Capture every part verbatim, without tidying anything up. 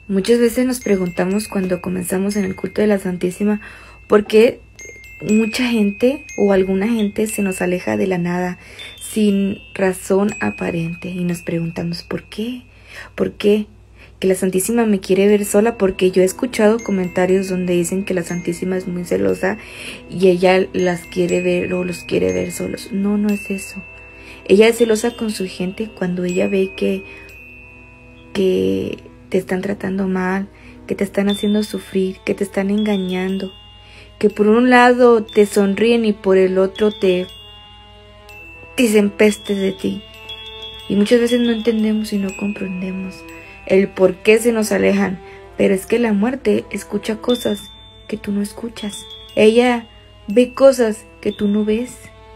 Muchas veces nos preguntamos cuando comenzamos en el culto de la Santísima, ¿por qué mucha gente o alguna gente se nos aleja de la nada sin razón aparente? Y nos preguntamos, ¿por qué? ¿Por qué? Que la Santísima me quiere ver sola, porque yo he escuchado comentarios donde dicen que la Santísima es muy celosa y ella las quiere ver o los quiere ver solos. No, no es eso. Ella es celosa con su gente cuando ella ve que, que te están tratando mal, que te están haciendo sufrir, que te están engañando, que por un lado te sonríen y por el otro te dicen pestes de ti. Y muchas veces no entendemos y no comprendemos el por qué se nos alejan, pero es que la muerte escucha cosas que tú no escuchas. Ella ve cosas que tú no ves.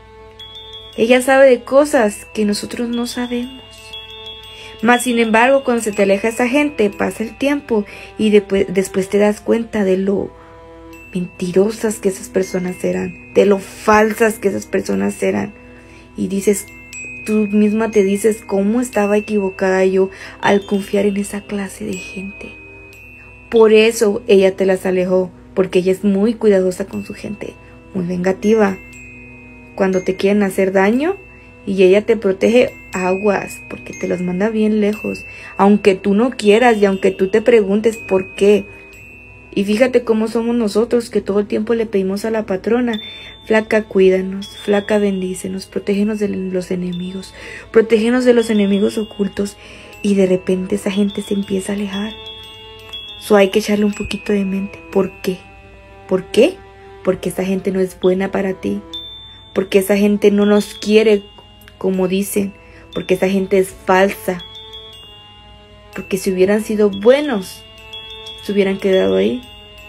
Ella sabe de cosas que nosotros no sabemos. Mas sin embargo, cuando se te aleja esa gente, pasa el tiempo y después, después te das cuenta de lo mentirosas que esas personas eran, de lo falsas que esas personas eran. Y dices, tú misma te dices, ¿cómo estaba equivocada yo al confiar en esa clase de gente? Por eso ella te las alejó, porque ella es muy cuidadosa con su gente, muy vengativa. Cuando te quieren hacer daño y ella te protege, aguas, porque te los manda bien lejos, aunque tú no quieras y aunque tú te preguntes por qué. Y fíjate cómo somos nosotros, que todo el tiempo le pedimos a la patrona, flaca, cuídanos, flaca, bendícenos, protégenos de los enemigos, protégenos de los enemigos ocultos, y de repente esa gente se empieza a alejar. So hay que echarle un poquito de mente. ¿Por qué? ¿Por qué? Porque esa gente no es buena para ti, porque esa gente no nos quiere como dicen, porque esa gente es falsa, porque si hubieran sido buenos, se hubieran quedado ahí.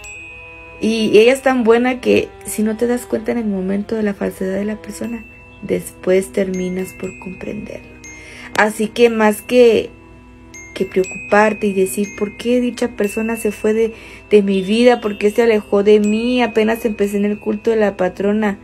Y ella es tan buena que si no te das cuenta en el momento de la falsedad de la persona, después terminas por comprenderlo. Así que más que, que preocuparte y decir, ¿por qué dicha persona se fue de, de mi vida? ¿Por qué se alejó de mí? Apenas empecé en el culto de la patrona.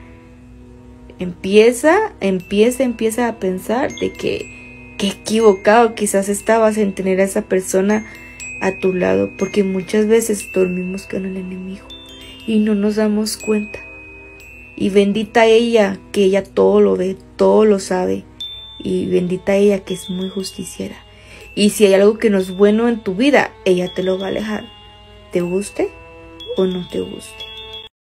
Empieza, empieza, empieza a pensar de que, que equivocado quizás estabas en tener a esa persona a tu lado, porque muchas veces dormimos con el enemigo y no nos damos cuenta. Y bendita ella, que ella todo lo ve, todo lo sabe, y bendita ella que es muy justiciera. Y si hay algo que no es bueno en tu vida, ella te lo va a alejar, te guste o no te guste.